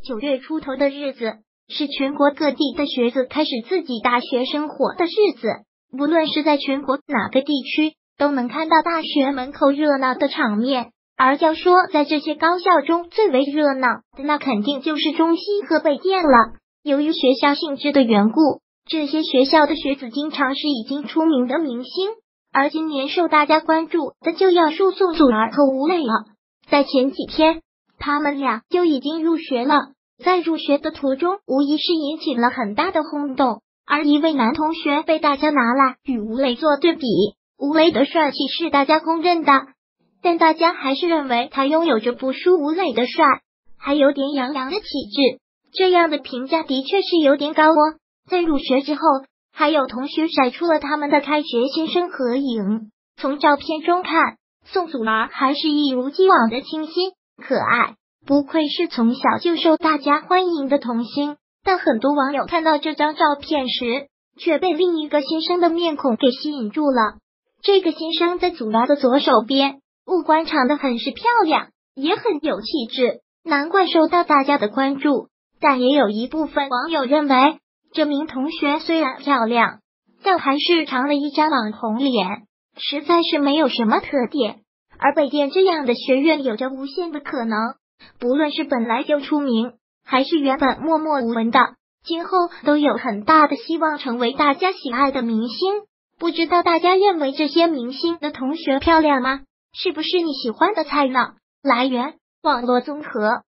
9月出头的日子，是全国各地的学子开始自己大学生活的日子。无论是在全国哪个地区，都能看到大学门口热闹的场面。而要说在这些高校中最为热闹的，那肯定就是中西和北电了。由于学校性质的缘故，这些学校的学子经常是已经出名的明星。而今年受大家关注的就要数宋祖儿和吴磊了。在前几天，他们俩就已经入学了。在入学的途中，无疑是引起了很大的轰动。而一位男同学被大家拿来与吴磊做对比，吴磊的帅气是大家公认的，但大家还是认为他拥有着不输吴磊的帅，还有点洋洋的气质。这样的评价的确是有点高哦。在入学之后，还有同学晒出了他们的开学新生合影。从照片中看，宋祖儿还是一如既往的清新可爱，不愧是从小就受大家欢迎的童星。但很多网友看到这张照片时，却被另一个新生的面孔给吸引住了。这个新生在祖儿的左手边，五官长得很是漂亮，也很有气质，难怪受到大家的关注。但也有一部分网友认为，这名同学虽然漂亮，但还是长了一张网红脸，实在是没有什么特点。而北电这样的学院有着无限的可能，不论是本来就出名，还是原本默默无闻的，今后都有很大的希望成为大家喜爱的明星。不知道大家认为这些明星的同学漂亮吗？是不是你喜欢的菜呢？来源：网络综合。